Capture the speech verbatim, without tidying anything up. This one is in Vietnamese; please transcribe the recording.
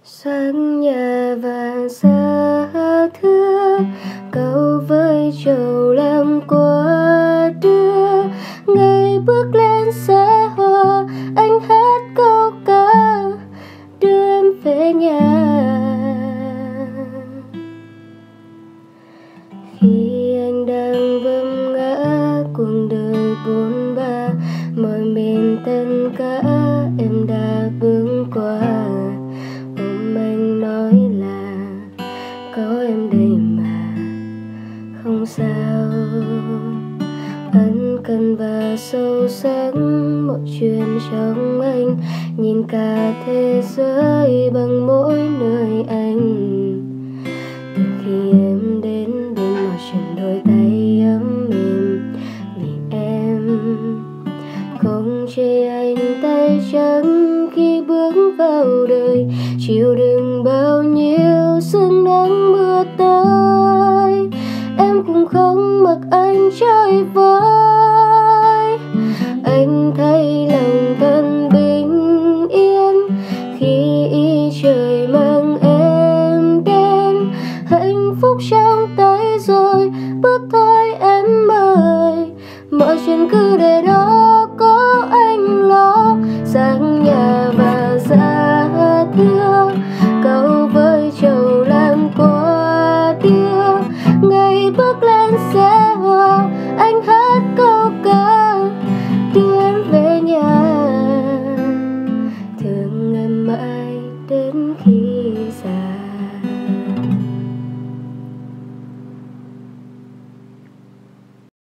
Sáng nhà vàng xa thưa, câu với trầu làm qua đưa. Ngày bước lên xe hoa, anh hát câu ca đưa em về nhà. Khi anh đang vấp ngã cuộc đời bôn ba, mọi miền tất cả em đã bước qua. Ôm anh nói là có em đây mà không sao. Ân cần và sâu sắc mọi chuyện trong anh, nhìn cả thế giới bằng mỗi nơi anh. Từ khi em đến bên mọi chuyện đôi tay ấm mềm vì em. Không chê anh tay trắng khi bước vào đời, chịu đựng bao nhiêu sương nắng mưa tới. Em cũng không mặc anh chơi vơi. Anh thấy lòng thân bình yên khi ý trời mang em đến. Hạnh phúc trong tay rồi, bước thôi em ơi, mọi chuyện cứ để đó.